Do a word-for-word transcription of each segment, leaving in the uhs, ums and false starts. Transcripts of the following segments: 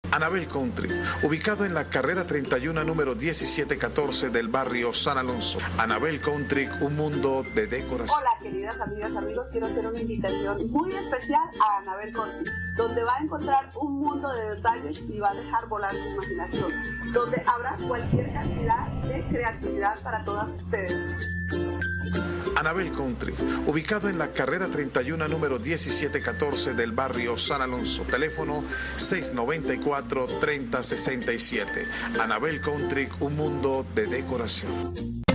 Anabel Country, ubicado en la carrera treinta y uno, número diecisiete catorce del barrio San Alonso. Anabel Country, un mundo de decoración. Hola, queridas amigas, amigos, quiero hacer una invitación muy especial a Anabel Country, donde va a encontrar un mundo de detalles y va a dejar volar su imaginación, donde habrá cualquier cantidad de creatividad para todas ustedes. Anabel Country, ubicado en la carrera treinta y uno, número diecisiete catorce del barrio San Alonso. Teléfono seis noventa y cuatro, treinta sesenta y siete. Anabel Country, un mundo de decoración.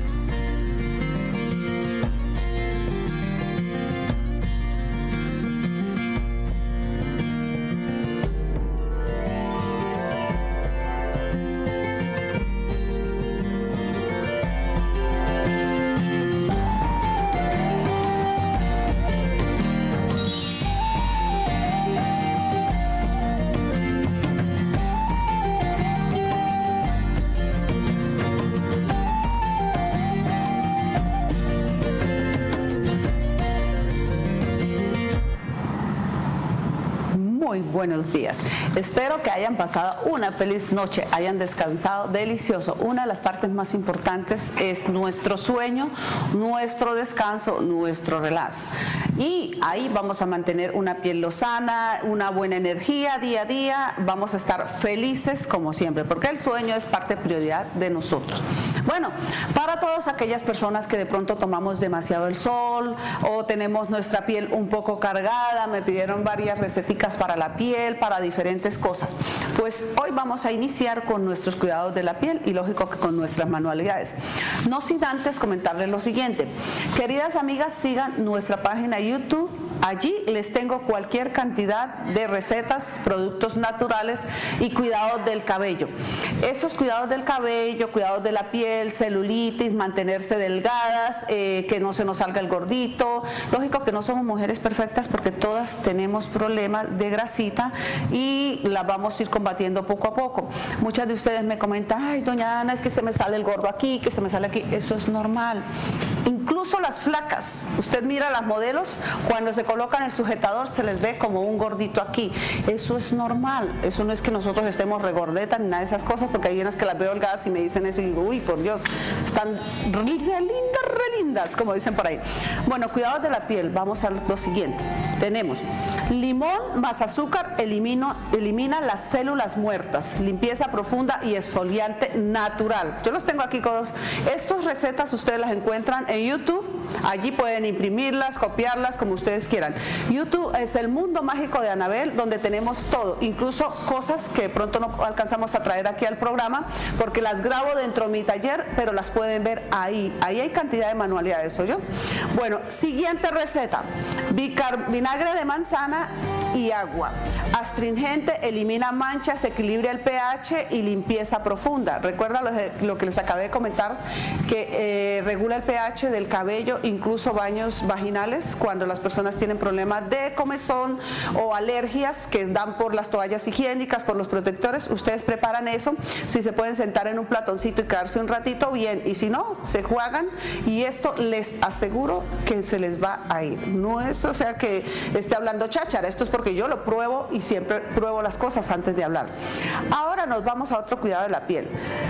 Muy buenos días. Espero que hayan pasado una feliz noche, hayan descansado delicioso. Una de las partes más importantes es nuestro sueño, nuestro descanso, nuestro relax. Y ahí vamos a mantener una piel lozana, una buena energía día a día. Vamos a estar felices como siempre, porque el sueño es parte prioridad de nosotros. Bueno, para todas aquellas personas que de pronto tomamos demasiado el sol o tenemos nuestra piel un poco cargada, me pidieron varias receticas para la piel, para diferentes cosas. Pues hoy vamos a iniciar con nuestros cuidados de la piel y lógico que con nuestras manualidades. No sin antes comentarles lo siguiente. Queridas amigas, sigan nuestra página de YouTube. Allí les tengo cualquier cantidad de recetas, productos naturales y cuidados del cabello. Esos cuidados del cabello, cuidados de la piel, celulitis, mantenerse delgadas, eh, que no se nos salga el gordito. Lógico que no somos mujeres perfectas porque todas tenemos problemas de grasita y las vamos a ir combatiendo poco a poco. Muchas de ustedes me comentan, ay, doña Ana, es que se me sale el gordo aquí, que se me sale aquí. Eso es normal. Incluso las flacas, usted mira a las modelos, cuando se colocan el sujetador se les ve como un gordito aquí. Eso es normal, eso no es que nosotros estemos regordetas ni nada de esas cosas, porque hay unas que las veo holgadas y me dicen eso y digo, uy, por Dios, están re lindas, re lindas, como dicen por ahí. Bueno, cuidados de la piel, vamos a lo siguiente. Tenemos limón más azúcar, elimino, elimina las células muertas, limpieza profunda y exfoliante natural. Yo los tengo aquí todos. Estas recetas ustedes las encuentran en YouTube, allí pueden imprimirlas, copiarlas como ustedes quieran. YouTube es el mundo mágico de Anabel, donde tenemos todo, incluso cosas que pronto no alcanzamos a traer aquí al programa porque las grabo dentro de mi taller, pero las pueden ver ahí. Ahí hay cantidad de manualidades, ¿oyó? Bueno, siguiente receta: Bicar vinagre de manzana y agua. Astringente, elimina manchas, equilibra el pH y limpieza profunda. Recuerda lo, lo que les acabé de comentar, que eh, regula el pH del cabello, incluso baños vaginales, cuando las personas tienen problemas de comezón o alergias que dan por las toallas higiénicas, por los protectores. Ustedes preparan eso, si se pueden sentar en un platoncito y quedarse un ratito, bien, y si no, se juegan y esto les aseguro que se les va a ir. No es, o sea, que esté hablando cháchara, esto es porque yo lo pruebo y siempre pruebo las cosas antes de hablar. Ahora nos vamos a otro cuidado de la piel.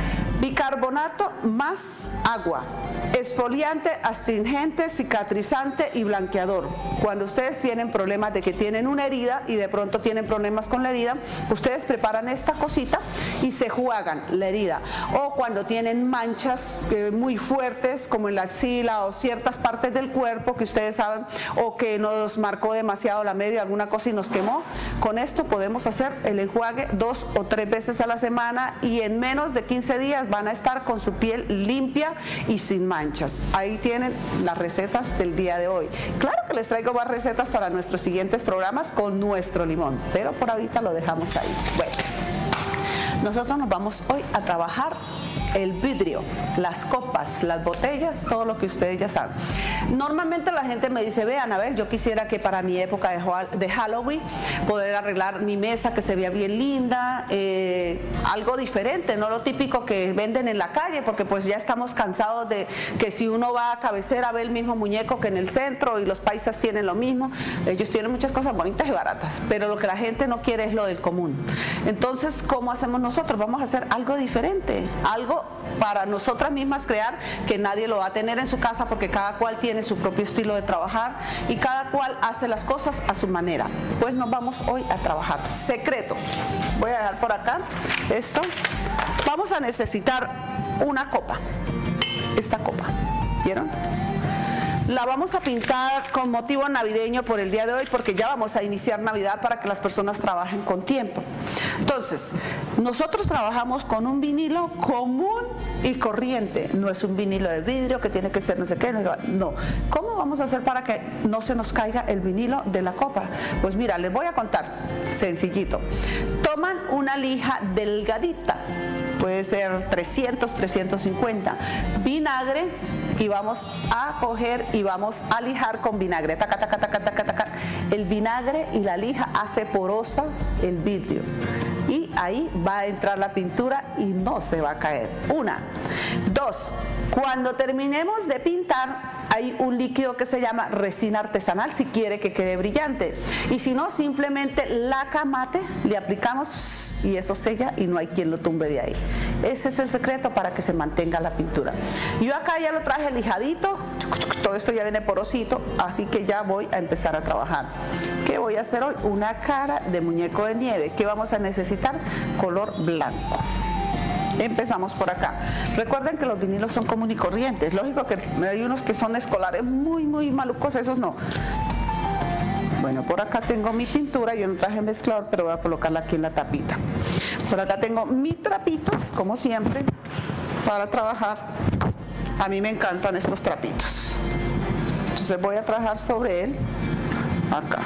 Bicarbonato más agua, exfoliante, astringente, cicatrizante y blanqueador. Cuando ustedes tienen problemas de que tienen una herida y de pronto tienen problemas con la herida, ustedes preparan esta cosita y se juegan la herida. O cuando tienen manchas eh, muy fuertes como en la axila o ciertas partes del cuerpo que ustedes saben, o que nos marcó demasiado la media, alguna cosa y nos quemó, con esto podemos hacer el enjuague dos o tres veces a la semana y en menos de quince días van a estar con su piel limpia y sin manchas. Ahí tienen las recetas del día de hoy. Claro que les traigo más recetas para nuestros siguientes programas con nuestro limón, pero por ahorita lo dejamos ahí. Bueno, nosotros nos vamos hoy a trabajar el vidrio, las copas, las botellas, todo lo que ustedes ya saben. Normalmente la gente me dice, vean, a ver, yo quisiera que para mi época de Halloween poder arreglar mi mesa que se vea bien linda, eh, algo diferente, no lo típico que venden en la calle, porque pues ya estamos cansados de que si uno va a cabecera ve el mismo muñeco que en el centro y los paisas tienen lo mismo. Ellos tienen muchas cosas bonitas y baratas, pero lo que la gente no quiere es lo del común. Entonces, ¿cómo hacemos nosotros? Vamos a hacer algo diferente, algo para nosotras mismas crear, que nadie lo va a tener en su casa porque cada cual tiene su propio estilo de trabajar y cada cual hace las cosas a su manera. Pues nos vamos hoy a trabajar secretos. Voy a dejar por acá esto. Vamos a necesitar una copa, esta copa, ¿vieron? La vamos a pintar con motivo navideño por el día de hoy, porque ya vamos a iniciar Navidad para que las personas trabajen con tiempo. Entonces, nosotros trabajamos con un vinilo común y corriente. No es un vinilo de vidrio que tiene que ser no sé qué, no. ¿Cómo vamos a hacer para que no se nos caiga el vinilo de la copa? Pues mira, les voy a contar, sencillito. Toman una lija delgadita, puede ser trescientos, trescientos cincuenta, vinagre, y vamos a coger y vamos a lijar con vinagre. Taca, taca, taca, taca, taca. El vinagre y la lija hace porosa el vidrio. Y ahí va a entrar la pintura y no se va a caer. Una. Dos. Cuando terminemos de pintar, hay un líquido que se llama resina artesanal si quiere que quede brillante. Y si no, simplemente laca mate, le aplicamos y eso sella y no hay quien lo tumbe de ahí. Ese es el secreto para que se mantenga la pintura. Yo acá ya lo traje lijadito, todo esto ya viene porosito, así que ya voy a empezar a trabajar. ¿Qué voy a hacer hoy? Una cara de muñeco de nieve. ¿Qué vamos a necesitar? Color blanco. Empezamos por acá. Recuerden que los vinilos son comunes y corrientes. Lógico que hay unos que son escolares muy, muy malucos, esos no. Bueno, por acá tengo mi pintura, yo no traje mezclador, pero voy a colocarla aquí en la tapita. Por acá tengo mi trapito, como siempre, para trabajar. A mí me encantan estos trapitos. Entonces voy a trabajar sobre él, acá.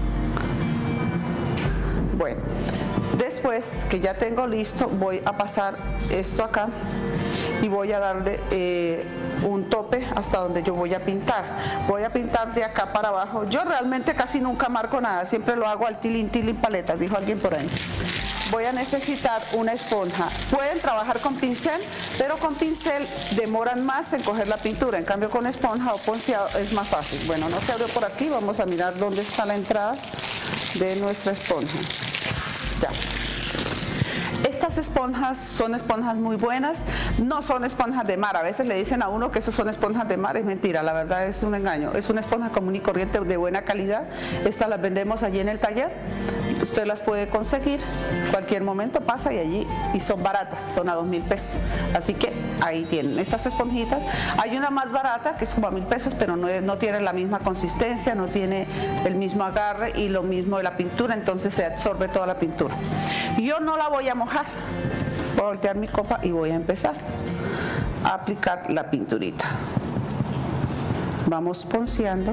Bueno, después que ya tengo listo, voy a pasar esto acá y voy a darle eh, un tope hasta donde yo voy a pintar. Voy a pintar de acá para abajo. Yo realmente casi nunca marco nada, siempre lo hago al tilín, tilín, paletas, dijo alguien por ahí. Voy a necesitar una esponja. Pueden trabajar con pincel, pero con pincel demoran más en coger la pintura. En cambio con esponja o ponceado es más fácil. Bueno, no se abrió por aquí, vamos a mirar dónde está la entrada de nuestra esponja. Ya. Estas esponjas son esponjas muy buenas, no son esponjas de mar. A veces le dicen a uno que esos son esponjas de mar, es mentira, la verdad es un engaño. Es una esponja común y corriente de buena calidad. Estas las vendemos allí en el taller, usted las puede conseguir, cualquier momento pasa y allí, y son baratas, son a dos mil pesos. Así que ahí tienen estas esponjitas. Hay una más barata que es como a mil pesos, pero no, no tiene la misma consistencia, no tiene el mismo agarre y lo mismo de la pintura, entonces se absorbe toda la pintura. Yo no la voy a mojar. Voy a voltear mi copa y voy a empezar a aplicar la pinturita. Vamos ponceando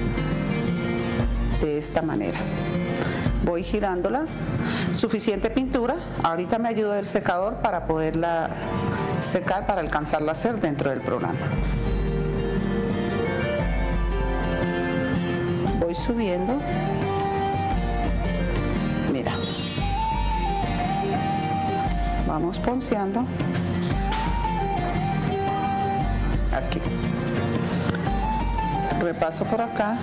de esta manera. Voy girándola. Suficiente pintura. Ahorita me ayuda el secador para poderla secar, para alcanzarla a hacer dentro del programa. Voy subiendo. Mira. Vamos ponceando aquí, repaso por acá,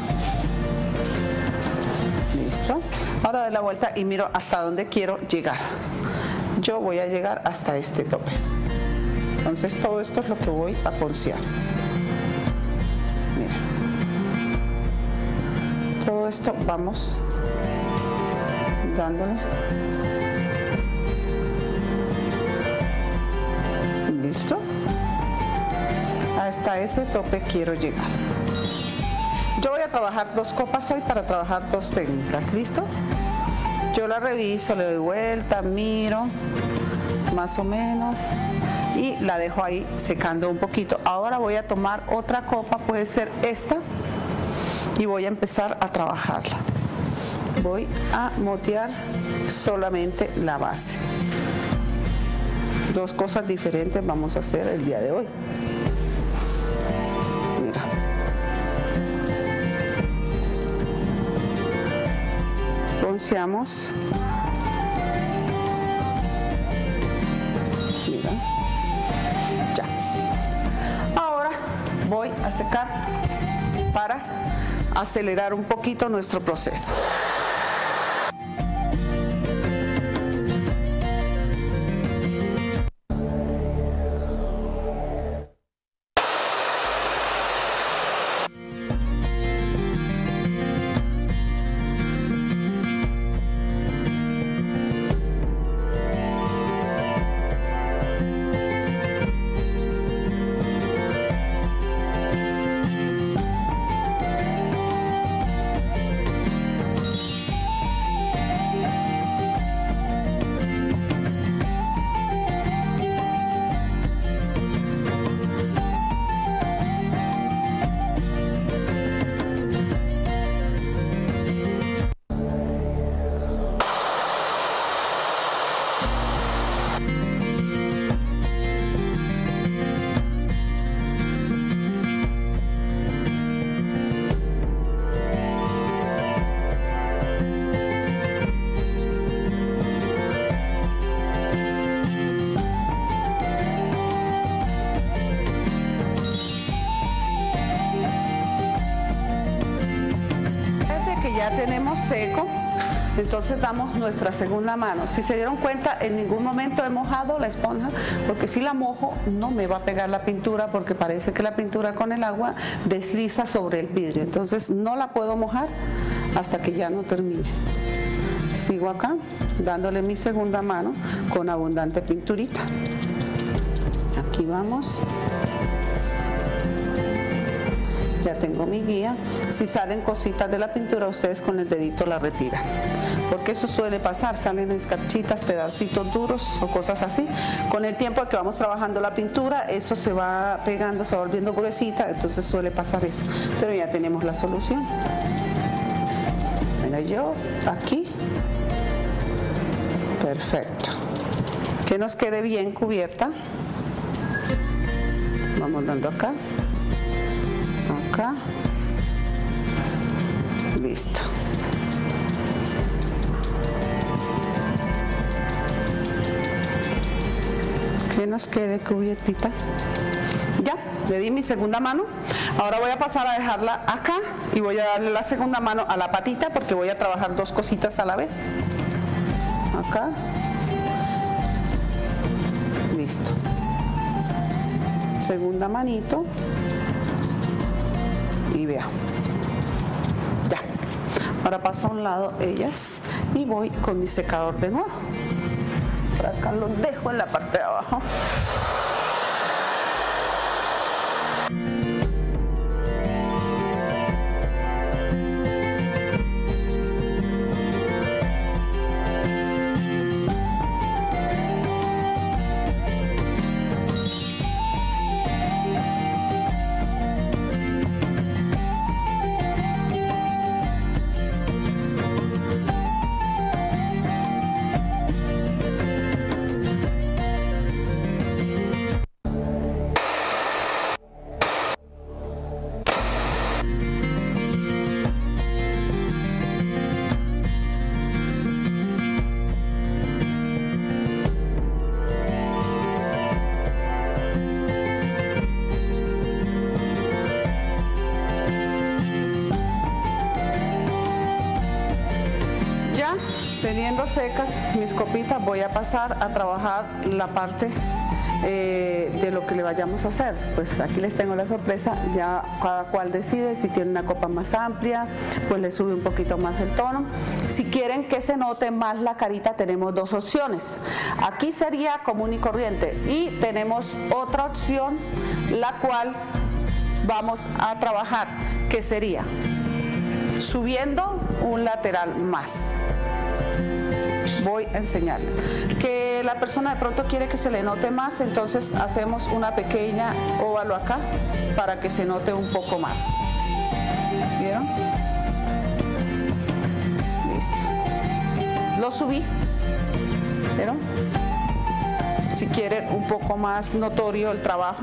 listo. Ahora doy la vuelta y miro hasta dónde quiero llegar. Yo voy a llegar hasta este tope, entonces todo esto es lo que voy a poncear. Mira, todo esto vamos dándole. ¿Listo? Hasta ese tope quiero llegar. Yo voy a trabajar dos copas hoy para trabajar dos técnicas. ¿Listo? Yo la reviso, le doy vuelta, miro más o menos y la dejo ahí secando un poquito. Ahora voy a tomar otra copa, puede ser esta, y voy a empezar a trabajarla. Voy a motear solamente la base. Dos cosas diferentes vamos a hacer el día de hoy. Mira. Bronceamos. Mira. Ya. Ahora voy a secar para acelerar un poquito nuestro proceso. Ya tenemos seco, entonces damos nuestra segunda mano. Si se dieron cuenta, en ningún momento he mojado la esponja, porque si la mojo no me va a pegar la pintura, porque parece que la pintura con el agua desliza sobre el vidrio. Entonces no la puedo mojar hasta que ya no termine. Sigo acá dándole mi segunda mano con abundante pinturita. Aquí vamos. Ya tengo mi guía. Si salen cositas de la pintura, ustedes con el dedito la retiran, porque eso suele pasar, salen escarchitas, pedacitos duros o cosas así. Con el tiempo que vamos trabajando la pintura, eso se va pegando, se va volviendo gruesita, entonces suele pasar eso. Pero ya tenemos la solución. Mira, yo aquí. Perfecto. Que nos quede bien cubierta. Vamos dando acá. Acá, listo. Que nos quede cubiertita. Ya, le di mi segunda mano. Ahora voy a pasar a dejarla acá y voy a darle la segunda mano a la patita, porque voy a trabajar dos cositas a la vez. Acá. Listo. Segunda manito. Y vea, ya, ahora paso a un lado ellas y voy con mi secador de nuevo. Por acá los dejo en la parte de abajo. Teniendo secas mis copitas, voy a pasar a trabajar la parte eh, de lo que le vayamos a hacer. Pues aquí les tengo la sorpresa, ya cada cual decide. Si tiene una copa más amplia, pues le sube un poquito más el tono. Si quieren que se note más la carita, tenemos dos opciones. Aquí sería común y corriente, y tenemos otra opción, la cual vamos a trabajar, que sería subiendo un lateral más. Voy a enseñarles que la persona de pronto quiere que se le note más, entonces hacemos una pequeña óvalo acá para que se note un poco más. ¿Vieron? Listo. Lo subí. ¿Vieron? si quieren un poco más notorio el trabajo.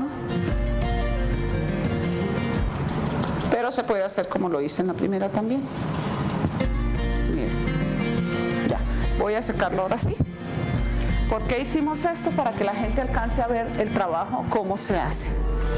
Pero se puede hacer como lo hice en la primera también. Miren. Ya, voy a secarlo ahora sí. ¿Por qué hicimos esto? Para que la gente alcance a ver el trabajo, cómo se hace.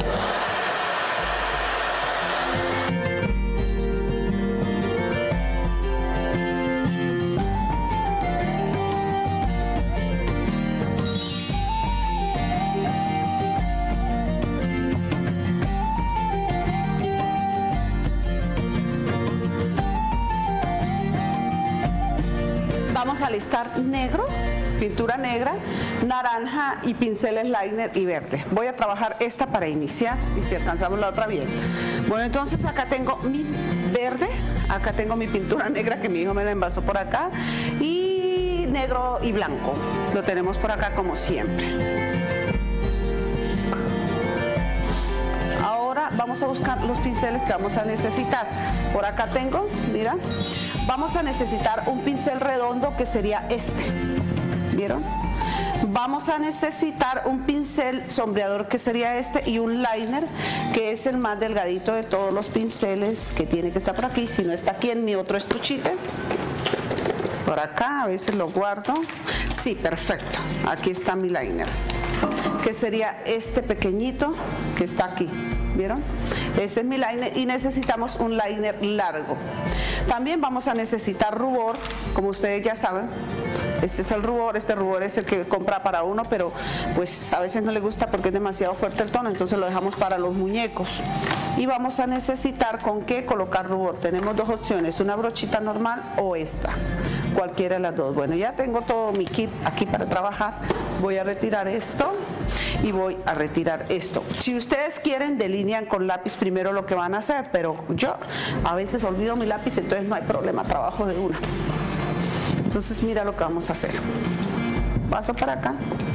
Vamos a alistar negro, pintura negra, naranja y pinceles liner y verde. Voy a trabajar esta para iniciar y si alcanzamos la otra bien. Bueno, entonces acá tengo mi verde, acá tengo mi pintura negra que mi hijo me la envasó por acá y negro y blanco. Lo tenemos por acá como siempre. Ahora vamos a buscar los pinceles que vamos a necesitar. Por acá tengo, mira, vamos a necesitar un pincel redondo que sería este. ¿Vieron? Vamos a necesitar un pincel sombreador que sería este y un liner que es el más delgadito de todos los pinceles que tiene que estar por aquí. Si no está aquí en mi otro estuchite, por acá a veces lo guardo. Sí, perfecto. Aquí está mi liner, que sería este pequeñito que está aquí. ¿Vieron? Ese es mi liner y necesitamos un liner largo. También vamos a necesitar rubor, como ustedes ya saben. Este es el rubor, este rubor es el que compra para uno, pero pues a veces no le gusta porque es demasiado fuerte el tono, entonces lo dejamos para los muñecos. Y vamos a necesitar con qué colocar rubor. Tenemos dos opciones, una brochita normal o esta, cualquiera de las dos. Bueno, ya tengo todo mi kit aquí para trabajar. Voy a retirar esto y voy a retirar esto. Si ustedes quieren, delinean con lápiz primero lo que van a hacer, pero yo a veces olvido mi lápiz, entonces no hay problema, trabajo de una. Entonces mira lo que vamos a hacer. Paso para acá.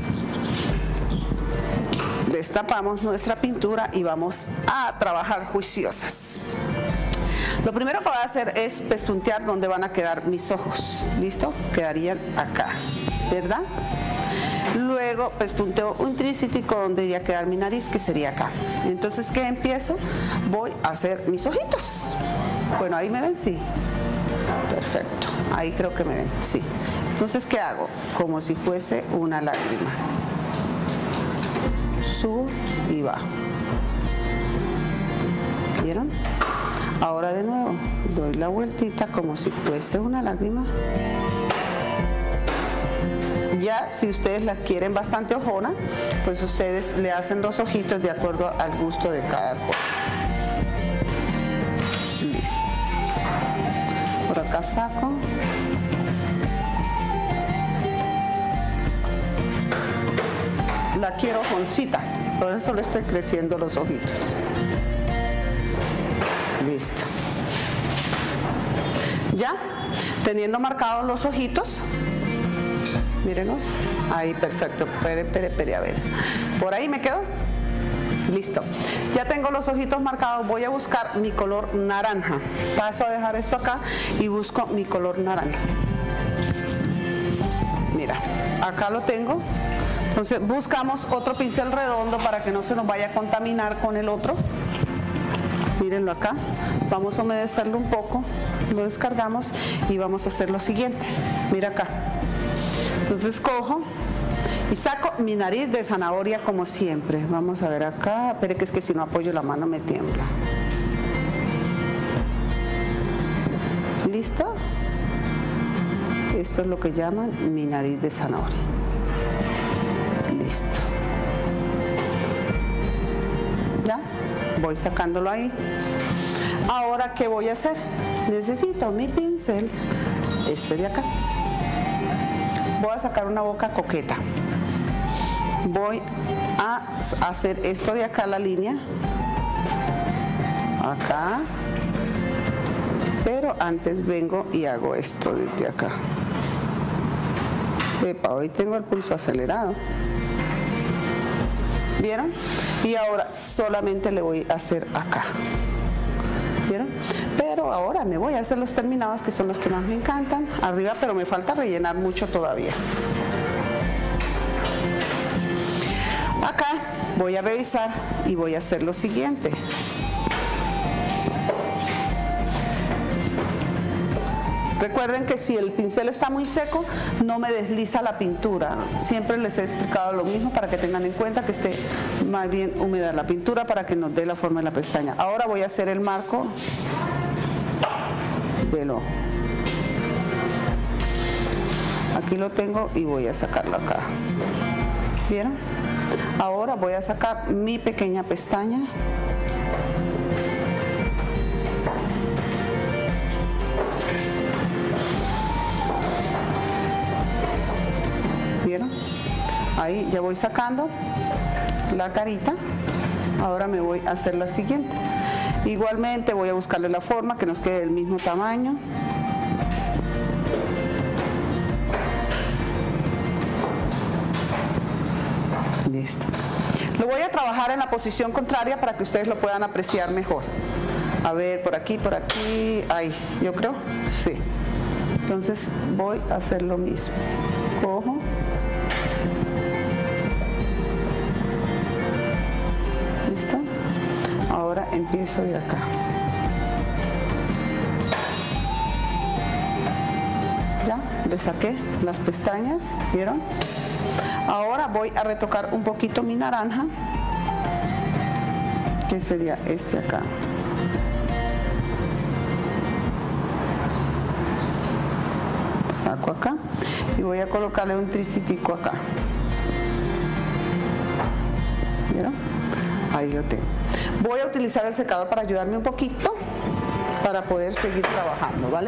Destapamos nuestra pintura y vamos a trabajar juiciosas. Lo primero que voy a hacer es pespuntear donde van a quedar mis ojos. ¿Listo? Quedarían acá, ¿verdad? Luego pespunteo un tricítico donde iría a quedar mi nariz, que sería acá. Entonces, ¿qué empiezo? Voy a hacer mis ojitos. Bueno, ahí me ven, sí. Perfecto, ahí creo que me ven, sí. Entonces, ¿qué hago? Como si fuese una lágrima. Subo y bajo. ¿Vieron? Ahora de nuevo, doy la vueltita como si fuese una lágrima. Ya, si ustedes la quieren bastante ojona, pues ustedes le hacen los ojitos de acuerdo al gusto de cada cual. Listo. Por acá saco. La quiero ojoncita, por eso le estoy creciendo los ojitos. Listo. Ya, teniendo marcados los ojitos, mírenos, ahí perfecto, espere, espere, espere, a ver, por ahí me quedo, listo, ya tengo los ojitos marcados, voy a buscar mi color naranja, paso a dejar esto acá y busco mi color naranja, mira, acá lo tengo, entonces buscamos otro pincel redondo para que no se nos vaya a contaminar con el otro, mírenlo acá, vamos a humedecerlo un poco, lo descargamos y vamos a hacer lo siguiente, mira acá. Entonces cojo y saco mi nariz de zanahoria como siempre. Vamos a ver acá, espere que es que si no apoyo la mano me tiembla. ¿Listo? Esto es lo que llaman mi nariz de zanahoria. Listo. ¿Ya? Voy sacándolo ahí. Ahora, ¿qué voy a hacer? Necesito mi pincel, este de acá. Voy a sacar una boca coqueta. Voy a hacer esto de acá, la línea. Acá. Pero antes vengo y hago esto desde acá. Epa, hoy tengo el pulso acelerado. ¿Vieron? Y ahora solamente le voy a hacer acá. ¿Vieron? Pero ahora me voy a hacer los terminados, que son los que más me encantan, arriba, pero me falta rellenar mucho todavía. Voy a revisar y voy a hacer lo siguiente. Recuerden que si el pincel está muy seco, no me desliza la pintura. Siempre les he explicado lo mismo para que tengan en cuenta que esté más bien húmeda la pintura para que nos dé la forma de la pestaña. Ahora voy a hacer el marco del ojo. Aquí lo tengo y voy a sacarlo acá. ¿Vieron? Ahora voy a sacar mi pequeña pestaña. ¿Vieron? Ahí ya voy sacando la carita. Ahora me voy a hacer la siguiente. Igualmente voy a buscarle la forma que nos quede del mismo tamaño. Listo. Lo voy a trabajar en la posición contraria para que ustedes lo puedan apreciar mejor. A ver, por aquí, por aquí, ahí, yo creo, sí. Entonces voy a hacer lo mismo. Cojo. ¿Listo? Ahora empiezo de acá. Ya, le saqué las pestañas, ¿vieron? Ahora voy a retocar un poquito mi naranja, que sería este acá. Saco acá y voy a colocarle un tricitico acá. ¿Vieron? Ahí lo tengo. Voy a utilizar el secador para ayudarme un poquito para poder seguir trabajando, ¿vale?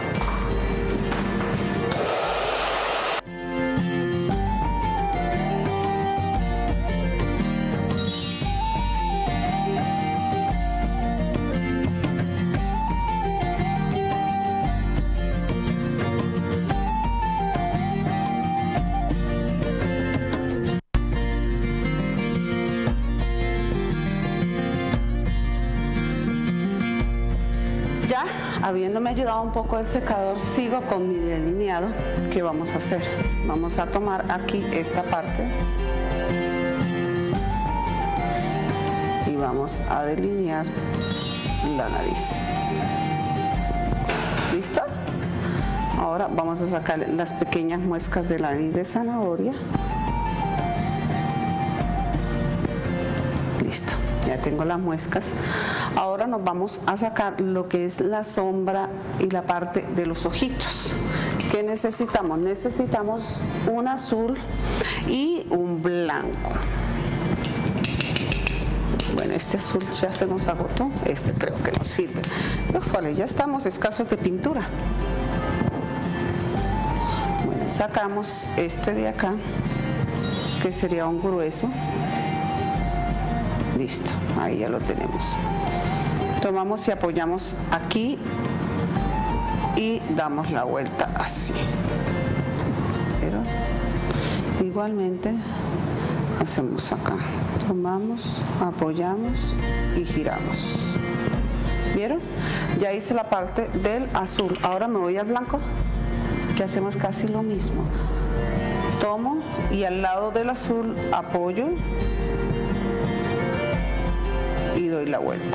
Habiéndome ayudado un poco el secador, sigo con mi delineado. ¿Qué vamos a hacer? Vamos a tomar aquí esta parte y vamos a delinear la nariz. ¿Listo? Ahora vamos a sacar las pequeñas muescas de la nariz de zanahoria. Listo. Ya tengo las muescas. Ahora nos vamos a sacar lo que es la sombra y la parte de los ojitos. ¿Qué necesitamos? Necesitamos un azul y un blanco. Bueno, este azul ya se nos agotó. Este creo que nos sirve. Pero vale, ya estamos escasos de pintura. Bueno, sacamos este de acá, que sería un grueso. Listo, ahí ya lo tenemos. Tomamos y apoyamos aquí y damos la vuelta así. Pero igualmente hacemos acá. Tomamos, apoyamos y giramos. ¿Vieron? Ya hice la parte del azul. Ahora me voy al blanco, que hacemos casi lo mismo. Tomo y al lado del azul apoyo y doy la vuelta.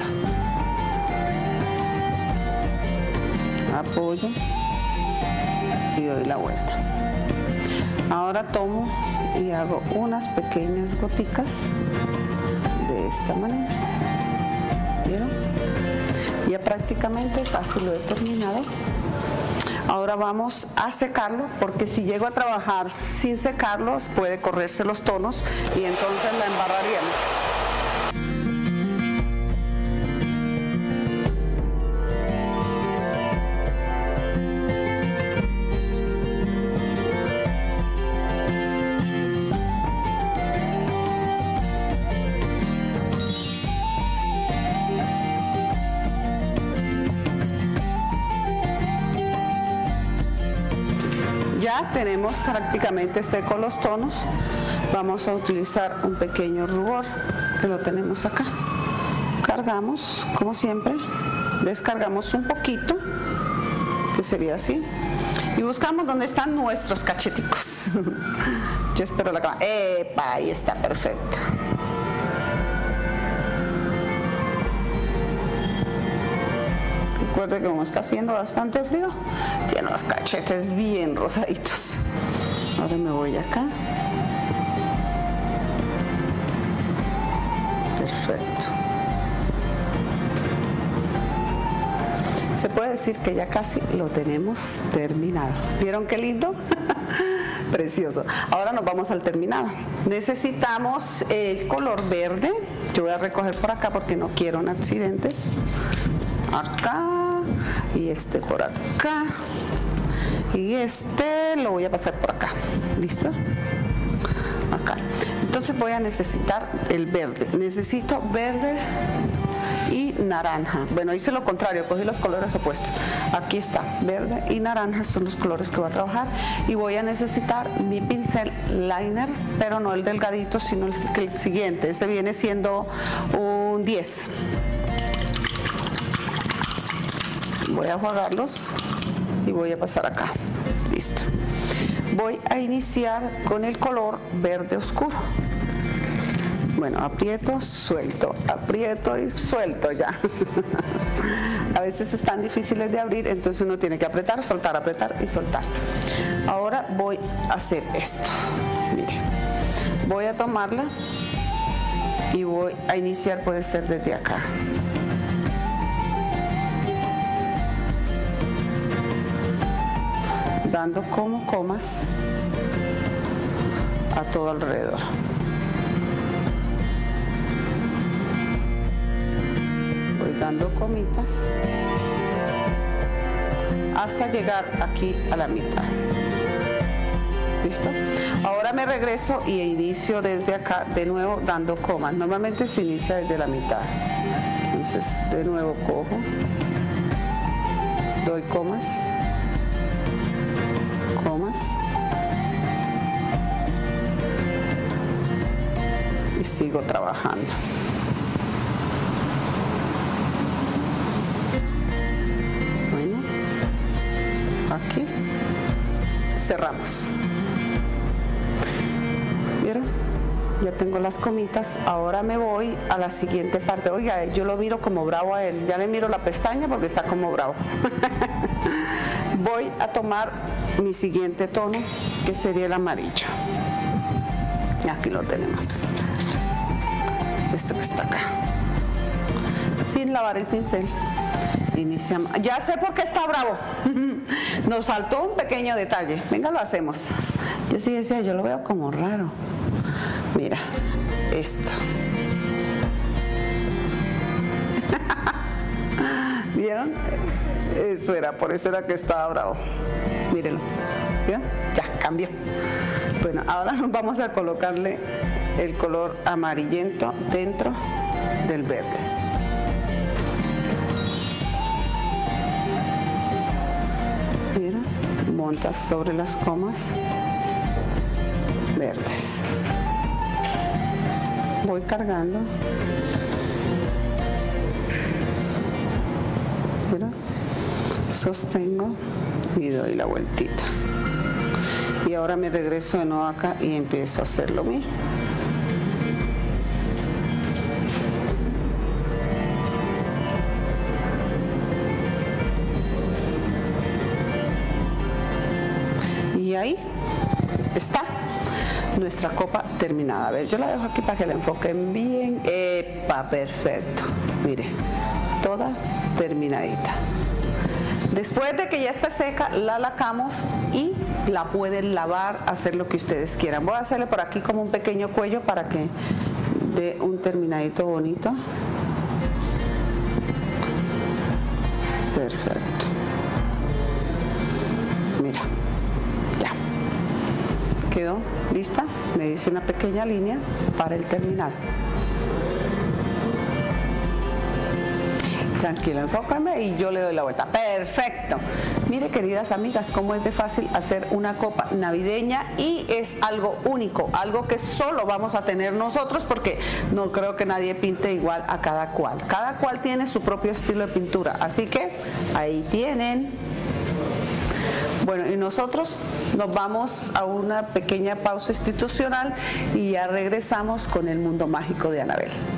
Apoyo y doy la vuelta. Ahora tomo y hago unas pequeñas goticas de esta manera. ¿Vieron? Ya prácticamente casi lo he terminado. Ahora vamos a secarlo, porque si llego a trabajar sin secarlos puede correrse los tonos y entonces la embarraríamos. Ya tenemos prácticamente secos los tonos. Vamos a utilizar un pequeño rubor que lo tenemos acá. Cargamos, como siempre, descargamos un poquito, que sería así, y buscamos donde están nuestros cacheticos. Yo espero la cámara. ¡Epa! Ahí está, perfecto. Recuerde que como está haciendo bastante frío, tiene los cachetes bien rosaditos. Ahora me voy acá. Perfecto. Se puede decir que ya casi lo tenemos terminado. ¿Vieron qué lindo? Precioso. Ahora nos vamos al terminado. Necesitamos el color verde. Yo voy a recoger por acá porque no quiero un accidente. Acá y este por acá. Y este lo voy a pasar por acá. ¿Listo? Acá. Entonces voy a necesitar el verde. Necesito verde y naranja. Bueno, hice lo contrario, cogí los colores opuestos. Aquí está, verde y naranja son los colores que voy a trabajar. Y voy a necesitar mi pincel liner, pero no el delgadito, sino el, el siguiente. Ese viene siendo un diez. Voy a enjuagarlos y voy a pasar acá. Listo. Voy a iniciar con el color verde oscuro. Bueno, aprieto, suelto, aprieto y suelto ya. A veces están difíciles de abrir, entonces uno tiene que apretar, soltar, apretar y soltar. Ahora voy a hacer esto. Mire, voy a tomarla y voy a iniciar, puede ser desde acá. Dando como comas a todo alrededor. Dando comitas hasta llegar aquí a la mitad. ¿Listo? Ahora me regreso y inicio desde acá de nuevo dando comas. Normalmente se inicia desde la mitad. Entonces de nuevo cojo, doy comas, comas y sigo trabajando. Aquí cerramos. ¿Vieron? Ya tengo las comitas. Ahora me voy a la siguiente parte. Oiga, yo lo miro como bravo a él. Ya le miro la pestaña porque está como bravo. Voy a tomar mi siguiente tono, que sería el amarillo. Aquí lo tenemos. Este que está acá. Sin lavar el pincel. Iniciamos. Ya sé por qué está bravo. Nos faltó un pequeño detalle. Venga, lo hacemos. Yo sí decía, yo lo veo como raro. Mira, esto. ¿Vieron? Eso era, por eso era que estaba bravo. Mírenlo. ¿Sí? Ya, cambió. Bueno, ahora nos vamos a colocarle el color amarillento dentro del verde. Montas sobre las comas verdes. Voy cargando. Mira, sostengo y doy la vueltita. Y ahora me regreso de nuevo acá y empiezo a hacer lo mismo. Y ahí está nuestra copa terminada. A ver, yo la dejo aquí para que la enfoquen bien. ¡Epa! Perfecto. Mire, toda terminadita. Después de que ya está seca, la lacamos y la pueden lavar, hacer lo que ustedes quieran. Voy a hacerle por aquí como un pequeño cuello para que dé un terminadito bonito. Perfecto. Mira. Quedó lista, me hice una pequeña línea para el terminado. Tranquila, enfócame y yo le doy la vuelta. Perfecto. Mire, queridas amigas, cómo es de fácil hacer una copa navideña y es algo único, algo que solo vamos a tener nosotros porque no creo que nadie pinte igual a cada cual. Cada cual tiene su propio estilo de pintura, así que ahí tienen. Bueno, y nosotros nos vamos a una pequeña pausa institucional y ya regresamos con el mundo mágico de Anabel.